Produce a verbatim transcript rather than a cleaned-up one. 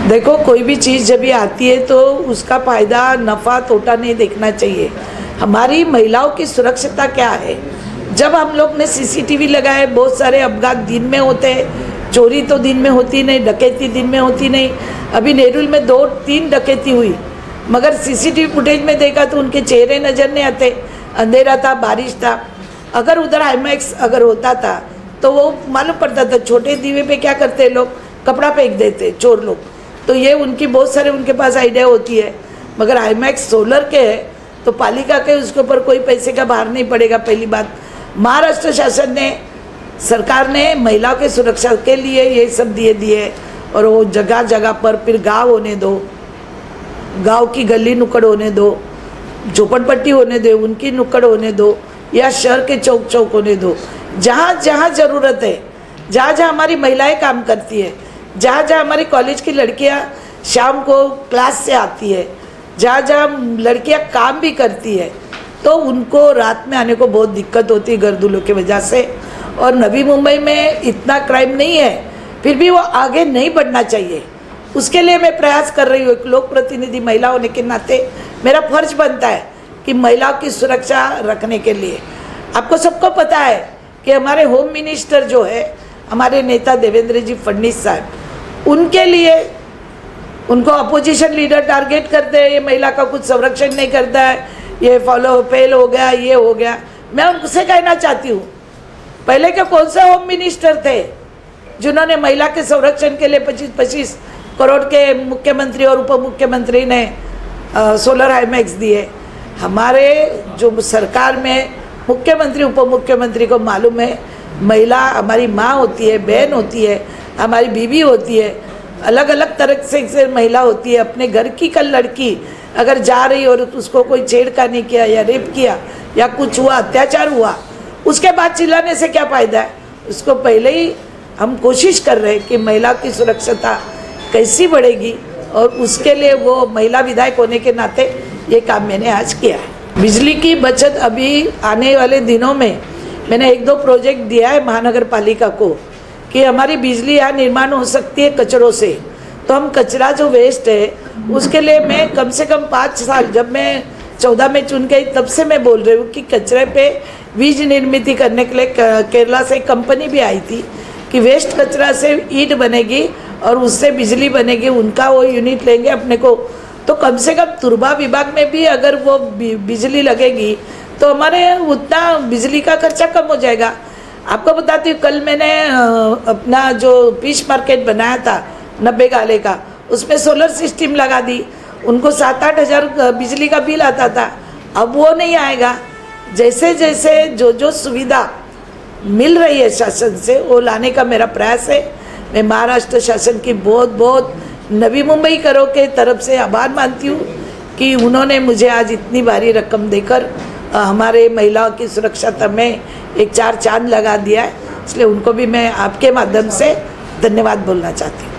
देखो, कोई भी चीज़ जब भी आती है तो उसका फ़ायदा नफ़ा तोटा नहीं देखना चाहिए। हमारी महिलाओं की सुरक्षितता क्या है? जब हम लोग ने सीसीटीवी लगाए, बहुत सारे अपघात दिन में होते हैं, चोरी तो दिन में होती नहीं, डकैती दिन में होती नहीं। अभी नेरुल में दो तीन डकैती हुई, मगर सीसीटीवी फुटेज में देखा तो उनके चेहरे नज़र नहीं आते, अंधेरा था, बारिश था। अगर उधर आईमैक्स अगर होता था तो वो मालूम पड़ता था। छोटे दीवे पे क्या करते हैं लोग, कपड़ा फेंक देते चोर लोग। तो ये उनकी बहुत सारे उनके पास आइडिया होती है। मगर आईमैक्स सोलर के है तो पालिका के उसके ऊपर कोई पैसे का भार नहीं पड़ेगा। पहली बात, महाराष्ट्र शासन ने, सरकार ने महिलाओं के सुरक्षा के लिए ये सब दिए दिए और वो जगह जगह पर फिर गाँव होने दो, गांव की गली नुक्कड़ होने दो, झोपड़पट्टी होने दो, उनकी नुक्कड़ होने दो, या शहर के चौक चौक होने दो। जहाँ जहाँ ज़रूरत है, जहाँ जहाँ हमारी महिलाएं काम करती है, जहाँ जहाँ हमारी कॉलेज की लड़कियाँ शाम को क्लास से आती है, जहाँ जहाँ लड़कियाँ काम भी करती है, तो उनको रात में आने को बहुत दिक्कत होती है गर्दुलों की वजह से। और नवी मुंबई में इतना क्राइम नहीं है, फिर भी वो आगे नहीं बढ़ना चाहिए। उसके लिए मैं प्रयास कर रही हूँ। एक लोक प्रतिनिधि महिला होने के नाते मेरा फर्ज बनता है कि महिलाओं की सुरक्षा रखने के लिए। आपको सबको पता है कि हमारे होम मिनिस्टर जो है, हमारे नेता देवेंद्र जी फडणवीस साहब, उनके लिए उनको अपोजिशन लीडर टारगेट करते हैं, ये महिला का कुछ संरक्षण नहीं करता है, ये फॉलो फेल हो गया, ये हो गया। मैं उनसे कहना चाहती हूँ, पहले के कौन से होम मिनिस्टर थे जिन्होंने महिला के संरक्षण के लिए पच्चीस पच्चीस करोड़ के मुख्यमंत्री और उप मुख्यमंत्री ने आ, सोलर हाईमैक्स दिए? हमारे जो सरकार में मुख्यमंत्री उप मुख्यमंत्री को मालूम है, महिला हमारी माँ होती है, बहन होती है, हमारी बीवी होती है, अलग अलग तरह से, से महिला होती है। अपने घर की कल लड़की अगर जा रही और उसको कोई छेड़खानी किया या रेप किया या कुछ हुआ, अत्याचार हुआ, उसके बाद चिल्लाने से क्या फ़ायदा है? उसको पहले ही हम कोशिश कर रहे हैं कि महिला की सुरक्षितता कैसी बढ़ेगी, और उसके लिए वो महिला विधायक होने के नाते ये काम मैंने आज किया है। बिजली की बचत, अभी आने वाले दिनों में मैंने एक दो प्रोजेक्ट दिया है महानगर पालिका को कि हमारी बिजली यहाँ निर्माण हो सकती है कचरों से। तो हम कचरा जो वेस्ट है उसके लिए मैं कम से कम पाँच साल, जब मैं चौदह में चुन गई तब से मैं बोल रही हूँ कि कचरे पे बीज निर्मित करने के लिए केरला से एक कंपनी भी आई थी कि वेस्ट कचरा से ईंट बनेगी और उससे बिजली बनेगी। उनका वो यूनिट लेंगे अपने को, तो कम से कम तुरबा विभाग में भी अगर वो बिजली लगेगी तो हमारे उतना बिजली का खर्चा कम हो जाएगा। आपको बताती हूँ, कल मैंने अपना जो फिश मार्केट बनाया था नब्बे गाले का, उसमें सोलर सिस्टम लगा दी। उनको सात आठ हज़ार बिजली का बिल आता था, अब वो नहीं आएगा। जैसे जैसे जो जो सुविधा मिल रही है शासन से, वो लाने का मेरा प्रयास है। मैं महाराष्ट्र शासन की बहुत बहुत नवी मुंबई करो के तरफ से आभार मानती हूँ कि उन्होंने मुझे आज इतनी भारी रकम देकर हमारे महिलाओं की सुरक्षा में एक चार चांद लगा दिया है। इसलिए उनको भी मैं आपके माध्यम से धन्यवाद बोलना चाहती हूँ।